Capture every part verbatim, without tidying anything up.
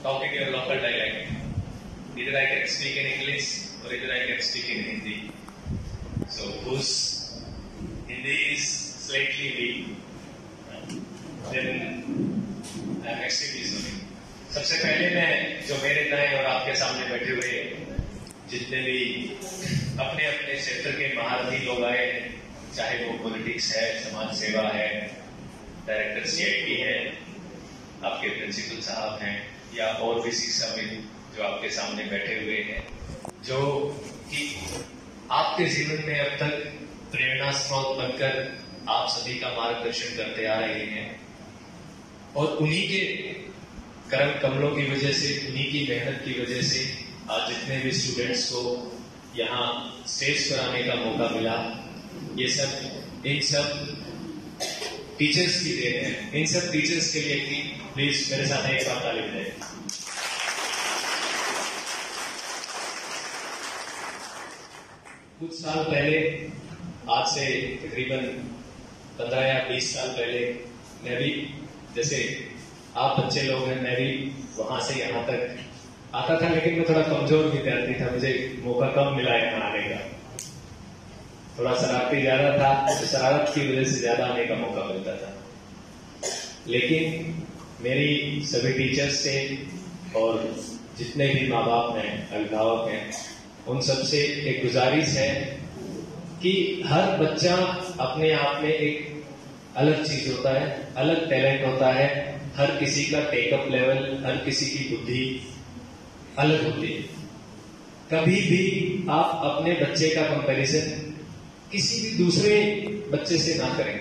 talk in your local dialect. Either I can speak in English or either I can speak in Hindi. So whose Hindi is slightly weak, then I am extremely sorry. सबसे पहले मैं जो मेरे दाएं और आपके सामने बैठे हुए जितने भी अपने अपने क्षेत्र के महारथी लोग आए, चाहे वो पॉलिटिक्स है, समाज सेवा है, डायरेक्टर सीआईटी है, आपके प्रिंसिपल साहब हैं या और भी शिक्षाविद जो आपके सामने बैठे हुए हैं, जो कि आपके जीवन में अब तक प्रेरणा स्रोत बनकर आप सभी का मार्गदर्शन करते आ रहे हैं और उन्हीं के कर्म कमलों की वजह से, उन्हीं की मेहनत की वजह से आज जितने भी स्टूडेंट्स को यहाँ स्टेज पर आने का मौका मिला, ये सब इन सब टीचर्स की देन है। इन सब टीचर्स के लिए भी प्लीज मेरे साथ एक बार ताली बजाइए। कुछ साल पहले, आज से तकरीबन पंद्रह या बीस साल पहले, मैं भी जैसे आप बच्चे लोग हैं, मैं भी वहां से यहाँ तक आता था, लेकिन मैं थोड़ा कमजोर विद्यार्थी था, मुझे मौका कम मिला है आने का। थोड़ा शरारती ज्यादा था, तो शरारत की वजह से ज्यादा आने का मौका मिलता था। लेकिन मेरी सभी टीचर्स से और जितने भी माँ बाप हैं, अभिभावक हैं, उन सबसे एक गुजारिश है कि हर बच्चा अपने आप में एक अलग चीज होता है, अलग टैलेंट होता है। हर किसी का टेकअप लेवल, हर किसी की बुद्धि अलग होती है। कभी भी आप अपने बच्चे का कंपैरिजन किसी भी दूसरे बच्चे से ना करें।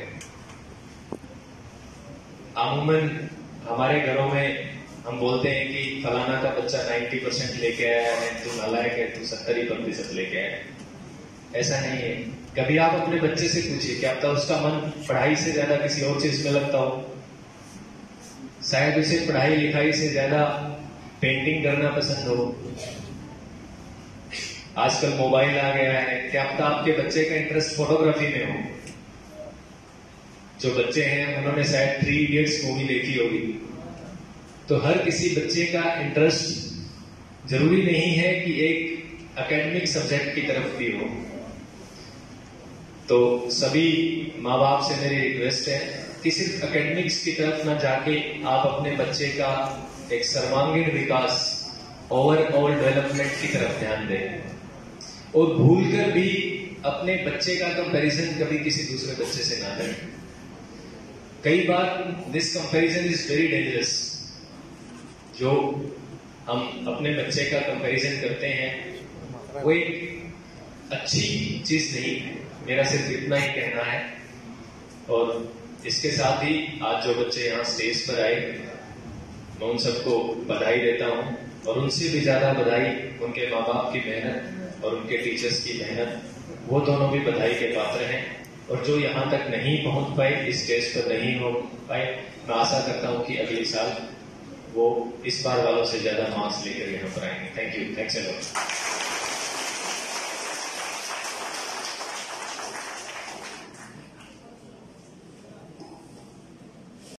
अमूमन हमारे घरों में हम बोलते हैं कि फलाना का बच्चा नब्बे परसेंट लेके आया है, तू नालायक है, तू सत्तर ही प्रतिशत लेके आया है। ऐसा नहीं है। कभी आप अपने बच्चे से पूछिए, क्या पता उसका मन पढ़ाई से ज्यादा किसी और चीज में लगता हो, शायद उसे पढ़ाई लिखाई से ज्यादा पेंटिंग करना पसंद हो। आजकल मोबाइल आ गया है, क्या पता आपके बच्चे का इंटरेस्ट फोटोग्राफी में हो। जो बच्चे हैं उन्होंने शायद थ्री इडियट्स मूवी देखी होगी। तो हर किसी बच्चे का इंटरेस्ट जरूरी नहीं है कि एक एकेडमिक सब्जेक्ट की तरफ भी हो। तो सभी माँ बाप से मेरी रिक्वेस्ट है कि सिर्फ एकेडमिक्स की तरफ ना जाके आप अपने बच्चे का एक सर्वांगीण विकास, ओवरऑल डेवलपमेंट की तरफ ध्यान दें और भूलकर भी अपने बच्चे का कंपैरिजन कभी किसी दूसरे बच्चे से ना करें। कई बार this comparison is very dangerous. जो हम अपने बच्चे का कंपैरिजन करते हैं वो एक अच्छी चीज नहीं है। मेरा सिर्फ इतना ही कहना है। और इसके साथ ही आज जो बच्चे यहाँ स्टेज पर आए, मैं उन सबको बधाई देता हूँ और उनसे भी ज्यादा बधाई उनके माँ बाप की मेहनत और उनके टीचर्स की मेहनत, वो दोनों भी बधाई के पात्र हैं। और जो यहाँ तक नहीं पहुंच पाए, इस स्टेज पर नहीं हो पाए, मैं आशा करता हूँ कि अगले साल वो इस बार वालों से ज्यादा मार्क्स लेकर यहाँ पर आएंगे। Thank you. Thanks a lot.